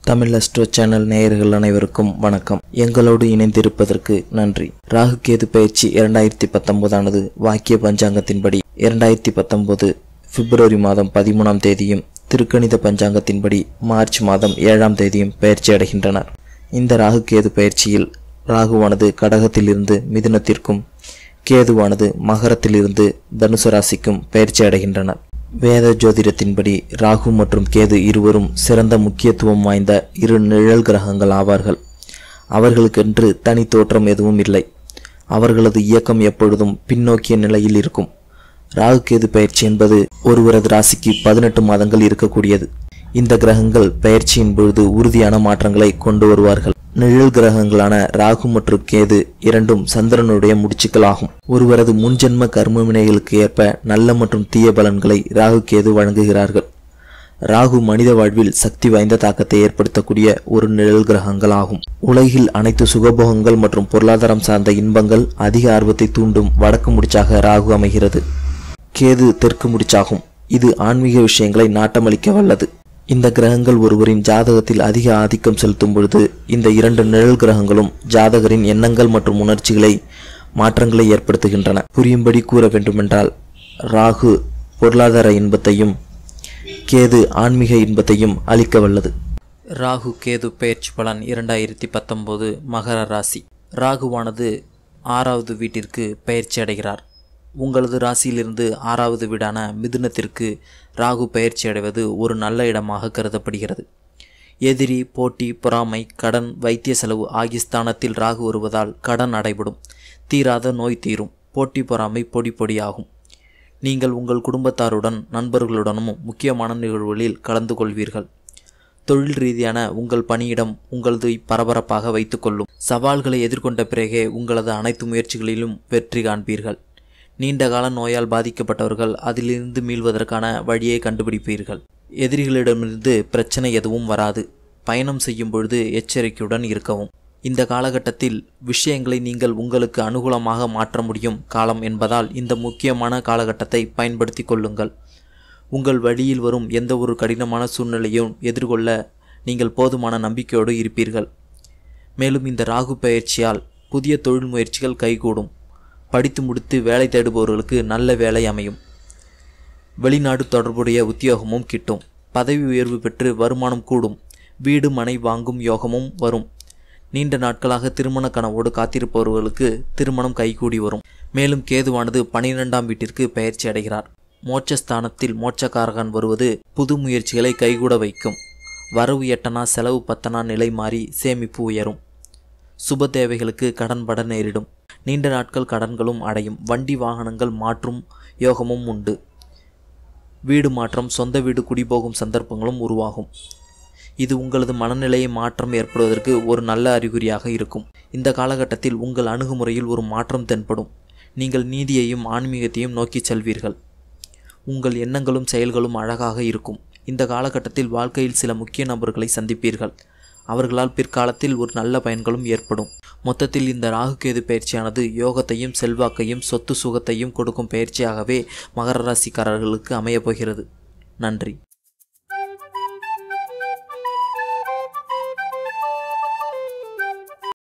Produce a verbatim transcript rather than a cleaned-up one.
Tamil astro channel நேயர்கள் அனைவருக்கும் வணக்கம். எங்களோடு இணைந்திருப்பதற்கு நன்றி. ராகு கேது பயிற்சி இரண்டாயிரத்தி பத்தொன்பதானது வாக்கிய பஞ்சாங்கத்தின்படி இரண்டாயிரத்தி பத்தொன்பது பிப்ரவரி மாதம் பதிமூணாம் தேதியும் திருக்கணித பஞ்சாங்கத்தின்படி மார்ச் மாதம் ஏழாம் தேதியும் பயிற்சி அடைகின்றனர். இந்த ராகு கேது பயிற்சியில் ராகுவானது கடகத்திலிருந்து மிதுனத்திற்கும் கேதுவானது மகரத்திலிருந்து தனுசு ராசிக்கும் பயிற்சி அடைகின்றனர். வேத ஜோதிடத்தின்படி ராகு மற்றும் கேது இருவரும் சிறந்த முக்கியத்துவம் வாய்ந்த இரு நிழல் கிரகங்கள் ஆவார்கள். அவர்களுக்கென்று தனி தோற்றம் எதுவும் இல்லை. அவர்களது இயக்கம் எப்பொழுதும் பின்னோக்கிய நிலையில் இருக்கும். ராகு கேது பயிற்சி என்பது ஒருவரது ராசிக்கு பதினெட்டு மாதங்கள் இருக்கக்கூடியது. இந்த கிரகங்கள் பயிற்சியின் பொழுது உறுதியான மாற்றங்களை கொண்டு வருவார்கள். நிழல் கிரகங்களான ராகு மற்றும் கேது இரண்டும் சந்திரனுடைய முடிச்சுக்கள் ஆகும். ஒருவரது முன்ஜென்ம கர்ம வினைகளுக்கு ஏற்ப நல்ல மற்றும் தீய பலன்களை ராகு கேது வழங்குகிறார்கள். ராகு மனித வாழ்வில் சக்தி வாய்ந்த தாக்கத்தை ஏற்படுத்தக்கூடிய ஒரு நிழல் கிரகங்கள் ஆகும். உலகில் அனைத்து சுகபோகங்கள் மற்றும் பொருளாதாரம் சார்ந்த இன்பங்கள் அதிக ஆர்வத்தை தூண்டும் வடக்கு முடிச்சாக ராகு அமைகிறது. கேது தெற்கு முடிச்சாகும். இது ஆன்மீக விஷயங்களை நாட்டமளிக்க வல்லது. இந்த கிரகங்கள் ஒருவரின் ஜாதகத்தில் அதிக ஆதிக்கம் செலுத்தும் பொழுது இந்த இரண்டு நிழல் கிரகங்களும் ஜாதகரின் எண்ணங்கள் மற்றும் உணர்ச்சிகளை மாற்றங்களை ஏற்படுத்துகின்றன. புரியும்படி கூற வேண்டுமென்றால் ராகு பொருளாதார இன்பத்தையும் கேது ஆன்மீக இன்பத்தையும் அளிக்க வல்லது. ராகு கேது பெயர்ச்சி பலன் இரண்டாயிரத்தி பத்தொன்பது மகர ராசி. ராகுவானது ஆறாவது வீட்டிற்கு பெயர்ச்சி அடைகிறார். உங்களது ராசியிலிருந்து ஆறாவது வீடான மிதுனத்திற்கு ராகு பயிற்சி அடைவது ஒரு நல்ல இடமாக கருதப்படுகிறது. எதிரி, போட்டி, பொறாமை, கடன், வைத்திய செலவு ஆகிய ஸ்தானத்தில் ராகு வருவதால் கடன் அடைபடும். தீராத நோய் தீரும். போட்டி பொறாமை பொடி பொடியாகும். நீங்கள் உங்கள் குடும்பத்தாருடன் நண்பர்களுடனும் முக்கியமான நிகழ்வுகளில் கலந்து கொள்வீர்கள். தொழில் ரீதியான உங்கள் பணியிடம் உங்களது பரபரப்பாக வைத்துக்கொள்ளும். சவால்களை எதிர்கொண்ட பிறகே உங்களது அனைத்து முயற்சிகளிலும் வெற்றி காண்பீர்கள். நீண்டகால நோயால் பாதிக்கப்பட்டவர்கள் அதிலிருந்து மீள்வதற்கான வழியை கண்டுபிடிப்பீர்கள். எதிரிகளிடமிருந்து பிரச்சனை எதுவும் வராது. பயணம் செய்யும் பொழுது எச்சரிக்கையுடன் இருக்கவும். இந்த காலகட்டத்தில் விஷயங்களை நீங்கள் உங்களுக்கு அனுகூலமாக மாற்ற முடியும் காலம் என்பதால் இந்த முக்கியமான காலகட்டத்தை பயன்படுத்தி கொள்ளுங்கள். உங்கள் வழியில் வரும் எந்த ஒரு கடினமான சூழ்நிலையும் எதிர்கொள்ள நீங்கள் போதுமான நம்பிக்கையோடு இருப்பீர்கள். மேலும் இந்த ராகு பயிற்சியால் புதிய தொழில் முயற்சிகள் கைகூடும். படித்து முடித்து வேலை தேடுபவர்களுக்கு நல்ல வேலை அமையும். வெளிநாடு தொடர்புடைய உத்தியோகமும் கிட்டும். பதவி உயர்வு பெற்று வருமானம் கூடும். வீடு மனை வாங்கும் யோகமும் வரும். நீண்ட நாட்களாக திருமண கனவோடு காத்திருப்பவர்களுக்கு திருமணம் கைகூடி வரும். மேலும் கேதுவானது பனிரெண்டாம் வீட்டிற்கு பெயர்ச்சி அடைகிறார். மோட்சஸ்தானத்தில் மோட்சக்காரகன் வருவது புது முயற்சிகளை கைகூட வைக்கும். வரவு எட்டனா செலவு பத்தனா நிலை மாறி சேமிப்பு உயரும். சுப தேவைகளுக்கு கடன் பட நேரிடும். நீண்ட நாட்கள் கடன்களும் அடையும். வண்டி வாகனங்கள் மாற்றும் யோகமும் உண்டு. வீடு மாற்றம், சொந்த வீடு குடிபோகும் சந்தர்ப்பங்களும் உருவாகும். இது உங்களது மனநிலையை மாற்றம் ஏற்படுவதற்கு ஒரு நல்ல அறிகுறியாக இருக்கும். இந்த காலகட்டத்தில் உங்கள் அணுகுமுறையில் ஒரு மாற்றம் தென்படும். நீங்கள் நீதியையும் ஆன்மீகத்தையும் நோக்கி செல்வீர்கள். உங்கள் எண்ணங்களும் செயல்களும் அழகாக இருக்கும். இந்த காலகட்டத்தில் வாழ்க்கையில் சில முக்கிய நபர்களை சந்திப்பீர்கள். அவர்களால் பிற்காலத்தில் ஒரு நல்ல பயன்களும் ஏற்படும். மொத்தத்தில் இந்த ராகு கேது பயிற்சியானது யோகத்தையும் செல்வாக்கையும் சொத்து சுகத்தையும் கொடுக்கும் பயிற்சியாகவே மகர ராசிக்காரர்களுக்கு அமையப்போகிறது. நன்றி.